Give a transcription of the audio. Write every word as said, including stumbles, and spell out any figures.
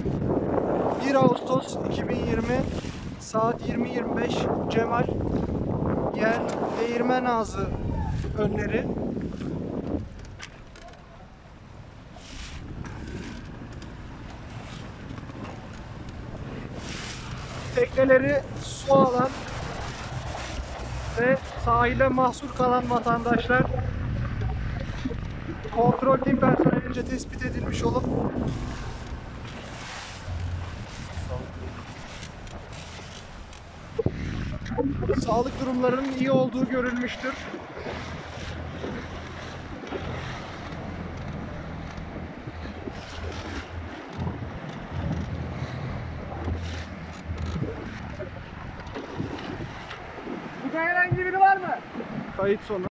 bir Ağustos iki bin yirmi saat yirmi yirmi beş Cemal yer Değirmen Ağzı önleri. Tekneleri su alan ve sahile mahsur kalan vatandaşlar kontrol tim personelince tespit edilmiş olup sağlık durumlarının iyi olduğu görülmüştür. Burada herhangi biri var mı? Kayıt sonu.